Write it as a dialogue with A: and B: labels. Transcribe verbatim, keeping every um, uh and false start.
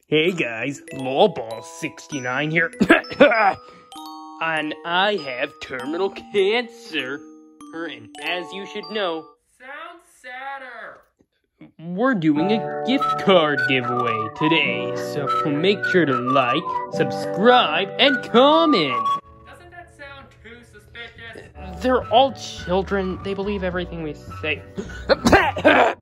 A: Hey guys, Lawball sixty-nine here. And I have terminal cancer. And as you should know,
B: Sounds sadder.
A: we're doing a gift card giveaway today. So make sure to like, subscribe, and comment.
B: Doesn't that sound too suspicious?
A: They're all children. They believe everything we say.